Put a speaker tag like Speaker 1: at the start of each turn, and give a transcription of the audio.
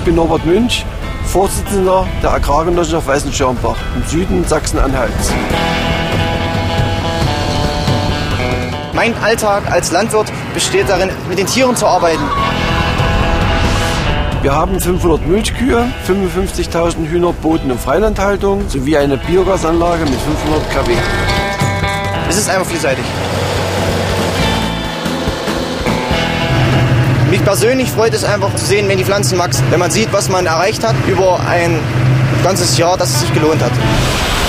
Speaker 1: bin Norbert Münch, Vorsitzender der Agrargenossenschaft Weißenschirmbach im Süden Sachsen-Anhalts.
Speaker 2: Mein Alltag als Landwirt besteht darin, mit den Tieren zu arbeiten.
Speaker 1: Wir haben 500 Milchkühe, 55.000 Hühner, Boden- und Freilandhaltung sowie eine Biogasanlage mit 500 kW.
Speaker 2: Es ist einfach vielseitig. Mich persönlich freut es einfach zu sehen, wenn die Pflanzen wachsen. Wenn man sieht, was man erreicht hat über ein ganzes Jahr, dass es sich gelohnt hat.